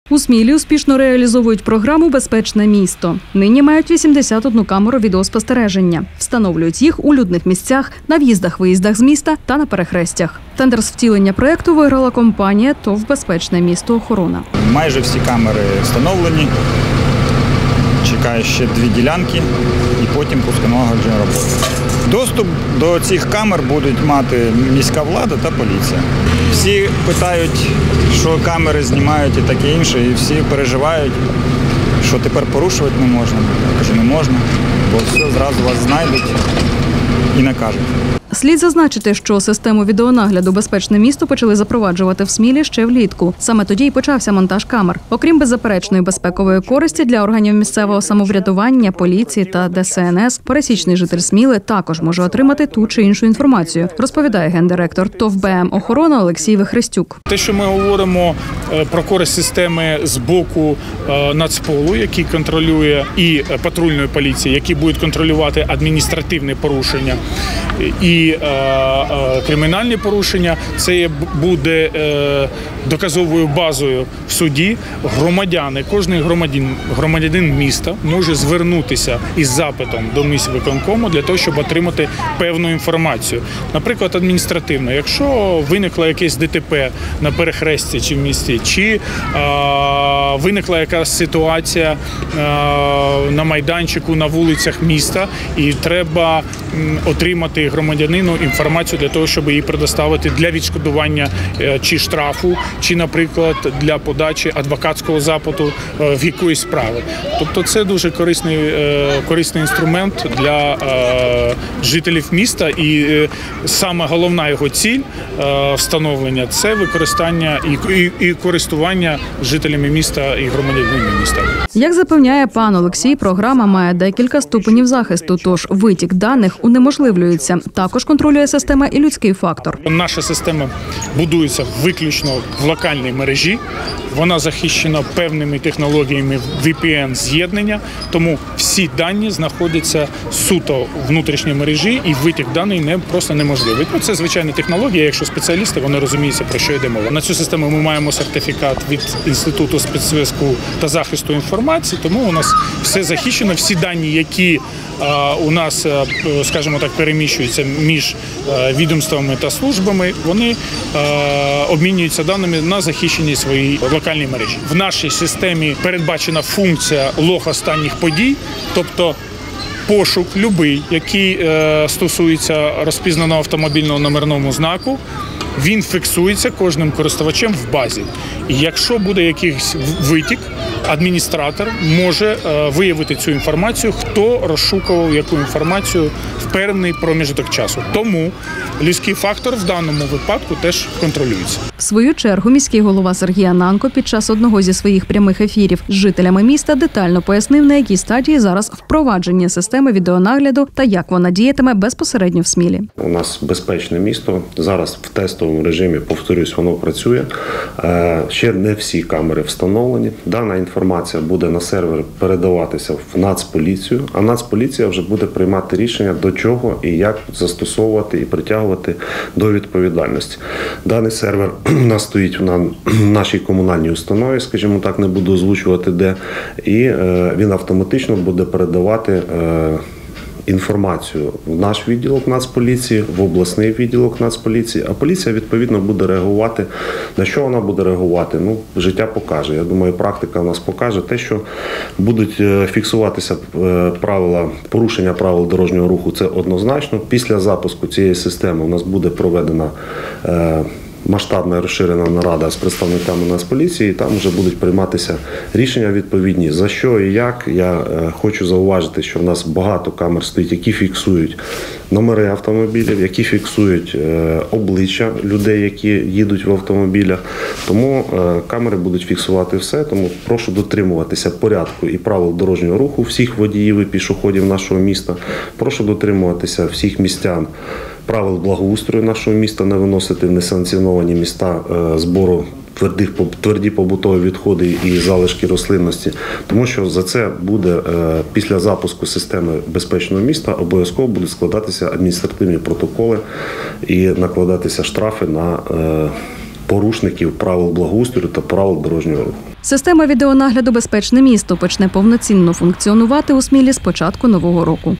У Смілі успішно реалізовують програму «Безпечне місто». Нині мають 81 камеру відеоспостереження. Встановлюють їх у людних місцях, на в'їздах-виїздах з міста та на перехрестях. Тендер з втілення проєкту виграла компанія ТОВ «Безпечне місто Охорона». Майже всі камери встановлені. Чекає ще 2 ділянки і потім пусконалагодження роботи. Доступ до цих камер будуть мати міська влада та поліція. Всі питають, що камери знімають і таке інше, і всі переживають, що тепер порушувати не можна. Я кажу, не можна, бо все, зразу вас знайдуть і накажуть. Слід зазначити, що систему відеонагляду «Безпечне місто» почали запроваджувати в Смілі ще влітку. Саме тоді й почався монтаж камер. Окрім беззаперечної безпекової користі для органів місцевого самоврядування, поліції та ДСНС, пересічний житель Сміли також може отримати ту чи іншу інформацію, розповідає гендиректор ТОВ БМ «Охорона» Олексій Вихрестюк. Те, що ми говоримо про користь системи з боку Нацполу, який контролює, і патрульної поліції, які будуть контролювати адміністративне порушення і кримінальні порушення, це буде доказовою базою в суді. Громадяни, кожен громадянин міста може звернутися із запитом до міськвиконкому для того, щоб отримати певну інформацію. Наприклад, адміністративно, якщо виникло якесь ДТП на перехресті чи в місті, чи виникла якась ситуація на майданчику, на вулицях міста, і треба отримати громадянину інформацію для того, щоб її предоставити для відшкодування чи штрафу, чи, наприклад, для подачі адвокатського запиту в якоїсь справи. Тобто це дуже корисний інструмент для жителів міста, і саме головна його ціль встановлення – це використання і користування жителями міста і громадянами міста. Як запевняє пан Олексій, програма має декілька ступенів захисту, тож витік даних унеможливлюється. Також контролює система і людський фактор. Наша система будується виключно в локальній мережі. Вона захищена певними технологіями VPN-з'єднання, тому всі дані знаходяться суто в внутрішній мережі, і витік даних просто неможливий. Це звичайна технологія, якщо спеціалісти, вони розуміються, про що йде мова. На цю систему ми маємо сертифікат від Інституту спецзв'язку та захисту інформації, тому у нас все захищено, всі дані, які у нас, скажімо так, переміщуються між відомствами та службами, вони обмінюються даними на захищеній своїй локальній мережі. В нашій системі передбачена функція лог останніх подій, тобто пошук любий, який стосується розпізнаного автомобільного номерного знаку, він фіксується кожним користувачем в базі. І якщо буде якийсь витік, адміністратор може виявити цю інформацію, хто розшукував яку інформацію в певний проміжок часу. Тому людський фактор в даному випадку теж контролюється. В свою чергу міський голова Сергій Ананко під час одного зі своїх прямих ефірів з жителями міста детально пояснив, на якій стадії зараз впровадження системи відеонагляду та як вона діятиме безпосередньо в Смілі. У нас безпечне місто. Зараз в тестовому режимі, повторюсь, воно працює. Ще не всі камери встановлені. Дана інформація буде на сервер передаватися в Нацполіцію, а Нацполіція вже буде приймати рішення, до чого і як застосовувати і притягувати до відповідальності. Даний сервер у нас стоїть на нашій комунальній установі, скажімо так, не буду озвучувати де, і він автоматично буде передавати інформацію в наш відділок Нацполіції, в обласний відділок Нацполіції, а поліція, відповідно, буде реагувати. На що вона буде реагувати? Життя покаже. Я думаю, практика у нас покаже те, що будуть фіксуватися порушення правил дорожнього руху, це однозначно. Після запуску цієї системи у нас буде проведена масштабна розширена нарада з представниками Нацполіції, і там вже будуть прийматися рішення відповідні. За що і як, я хочу зауважити, що в нас багато камер стоїть, які фіксують номери автомобілів, які фіксують обличчя людей, які їдуть в автомобілях. Тому камери будуть фіксувати все, тому прошу дотримуватися порядку і правил дорожнього руху всіх водіїв і пішоходів нашого міста. Прошу дотримуватися всіх містян правил благоустрою нашого міста, не виносити в несанкціоновані міста збору тверді побутові відходи і залишки рослинності, тому що за це буде після запуску системи безпечного міста обов'язково будуть складатися адміністративні протоколи і накладатися штрафи на порушників правил благоустрою та правил дорожнього руху. Система відеонагляду «Безпечне місто» почне повноцінно функціонувати у Смілі з початку нового року.